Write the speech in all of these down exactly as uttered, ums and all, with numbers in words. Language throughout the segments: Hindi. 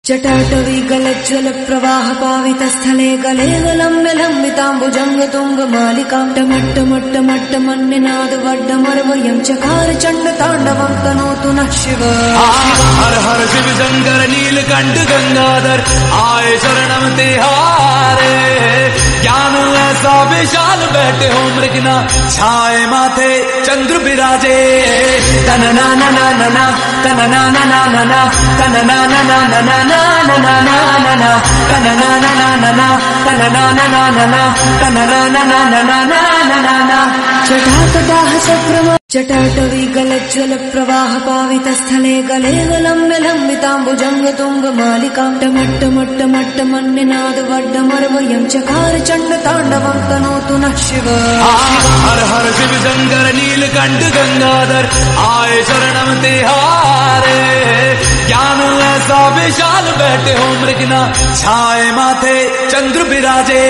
जटाटवी गलज्ज्वल प्रवाह पावित स्थले गले गलम्ब्य लम्बिताम्बुजंग तुंग मालिकां टमट्ट मट्ट मट्ट मन्निनाद वड्डमर्वयं चकार चंड तांडवं तनोतु नः शिव। हर हर शिव शंकर नीलकंठ गंगाधर आए शरणम तिहारे। ज्ञान ऐसा विशाल बैठे हो मृगना छाए माथे चंद्र बिराजे। तन ना ना ना ना ना तन ना ना ना ना ना तन ना ना ना ना ना ना ना ना ना ना तन ना ना ना ना ना तन ना ना ना ना ना तन ना ना ना ना ना ना ना ना। जटातदाह सक्रम जटाटवी गलज्ज्वल प्रवाह पावित स्थले गले गलम्ब्य लम्बिताम्बुजंग तुंग मालिकां टमट्ट मट्ट मट्ट मन्निनाद वड्डमर्वयं चकार चंड तांडवं तनोतु नः शिव। हर हर शिव शंकर नीलकंठ गंगाधर आए शरणम तिहारे। ज्ञान ऐसा विशाल बैठे हो मृगना छाए माथे चंद्र बिराजे।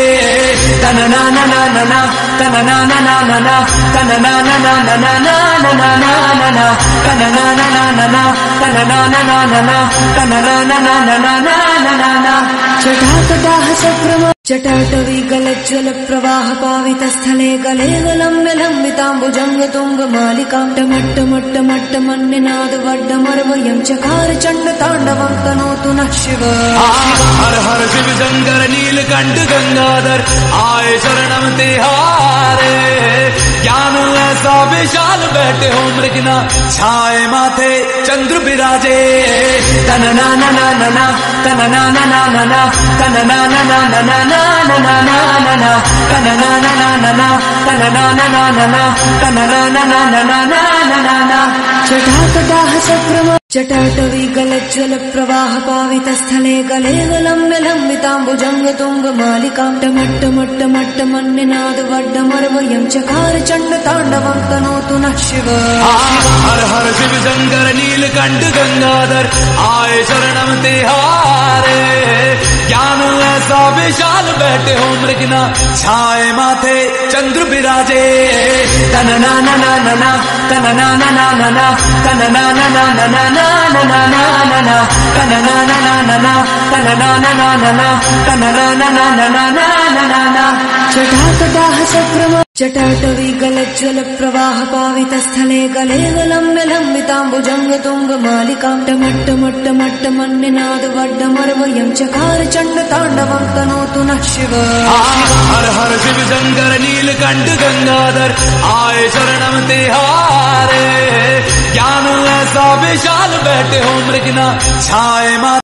तन ना ना ना ना ना तन ना ना ना ना ना तन ना ना ना ना ना ना ना ना ना ना तन ना ना ना ना ना तन ना ना ना ना ना तन ना ना ना ना ना ना ना ना। जटातदाह सक्रम जटाटवी गलज्ज्वल प्रवाह पावित स्थले गले गलम्ब्य लम्बिताम्बुजंग तुंग मालिकां टमट्ट मट्ट मट्ट मन्निनाद वड्डमर्वयं चकार चंड तांडवं तनोतु नः शिव। हर हर शिव शंकर नीलकंठ गंगाधर आए शरणम तिहारे। ज्ञान ऐसा विशाल बैठे हो मृगना छाए माथे चंद्र बिराजे। तन ना ना ना ना ना तन ना ना ना ना ना तन ना ना ना ना ना ना ना ना ना तन ना ना ना ना ना तन ना ना ना ना ना तन ना ना ना ना ना ना ना ना। जटातदाह सक्रम जटाटवी गलज्ज्वल प्रवाह पावित स्थले गले गलम्ब्य लम्बिताम्बुजंग तुंग मालिकां टमट्ट मट्ट मट्ट मन्निनाद वड्डमर्वयं चकार चंड तांडवं तनोतु नः शिव। हर हर शिव शंकर नीलकंठ गंगाधर आए शरणम तिहारे। ज्ञान ऐसा विशाल बैठे हो मृगना छाए माथे चंद्र बिराजे। तन ना ना ना ना ना तन ना ना ना ना ना तन ना ना ना ना ना ना ना ना ना तन ना ना ना ना ना तन ना ना ना ना ना तन ना ना ना ना ना ना ना ना। जटातदाह सक्रम जटाटवी गलज्ज्वल प्रवाह पावित स्थले गले गलम्ब्य लम्बिताम्बुजंग तुंग मालिकां टमट्ट मट्ट मट्ट मन्निनाद वड्डमर्वयं चकार चंड तांडवं तनोतु नः शिव। हर हर शिव शंकर नीलकंठ गंगाधर आए शरणम तिहारे। ज्ञान ऐसा विशाल बैठे हो मृगना छाए